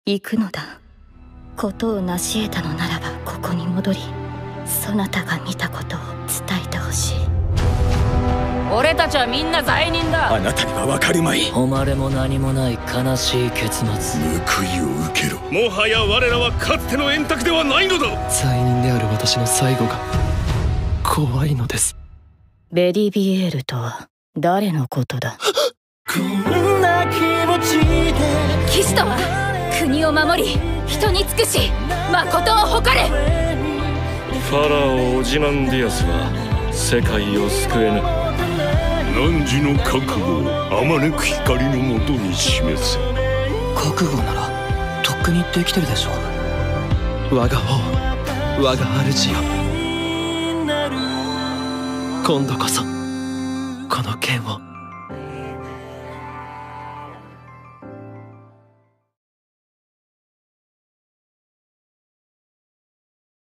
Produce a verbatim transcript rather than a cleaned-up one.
行くのだ。事を成し得たのならばここに戻り、そなたが見たことを伝えてほしい。 俺たちはみんな罪人だ。 あなたにはわかるまい。 誉れも何もない悲しい結末。 報いを受けろ。 もはや我らはかつての円卓ではないのだ。 罪人である私の最後が怖いのです。 ベリビエールとは誰のことだ？ こんな気持ちで騎士とは国を守り人に尽くし誠を誇れ。 ファラオ・オジマンディアスは世界を救えぬ。汝の覚悟をあまねく光のもとに示せ。 覚悟ならとっくにできてるでしょう。我が王、我が主よ、今度こそこの剣を